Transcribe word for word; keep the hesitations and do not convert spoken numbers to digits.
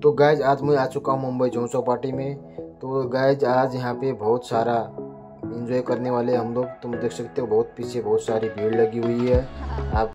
तो गाइज आज मैं आ चुका हूँ मुंबई जोन चौपाटी में। तो गाइज आज यहाँ पे बहुत सारा एंजॉय करने वाले हम लोग, तुम देख सकते हो बहुत पीछे बहुत सारी भीड़ लगी हुई है। आप